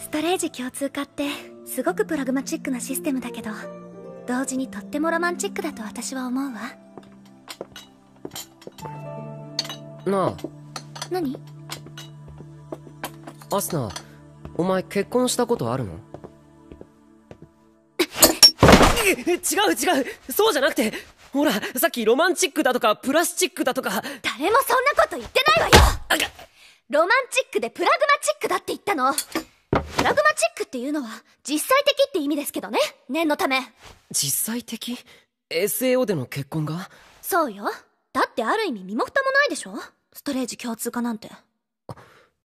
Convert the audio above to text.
ストレージ共通化ってすごくプラグマチックなシステムだけど、同時にとってもロマンチックだと私は思うわ。 なあ。 何？ アスナ、お前結婚したことあるの？違う、そうじゃなくて、ほらさっきロマンチックだとかプラスチックだとか。 誰もそんなこと言ってないわよ。ロマンチックでプラグマチックだって言ったの。プラグマチックっていうのは実際的って意味ですけどね、念のため。 実際的？ SAO での結婚が？ そうよ。だってある意味身も蓋もないでしょ、ストレージ共通化なんて。